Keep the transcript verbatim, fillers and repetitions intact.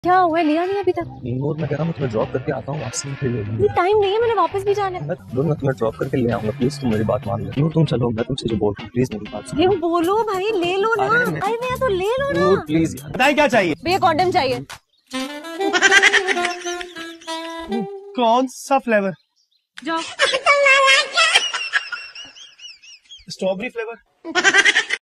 क्या हुआ, लिया नहीं अभी तक? नूर, मैं कह रहा हूँ तुम्हें ड्रॉप करके आता हूँ, वापस फिर ले लूंगी। टाइम नहीं है, मैंने वापस भी जाना है। मैं मैं तुम्हें ड्रॉप करके ले आऊंगा, प्लीज तुम मेरी बात मान लो। नूर तुम चलो, मैं तुमसे जो बोल रहा हूँ प्लीज मेरी बात सुनो। ये बोलो भाई, ले लो ना। अरे मैं- अरे भैया तो ले लो ना। नूर प्लीज बताइए क्या चाहिए? भैया कॉन्डम चाहिए। कौन सा फ्लेवर? जाओ। Strawberry flavour.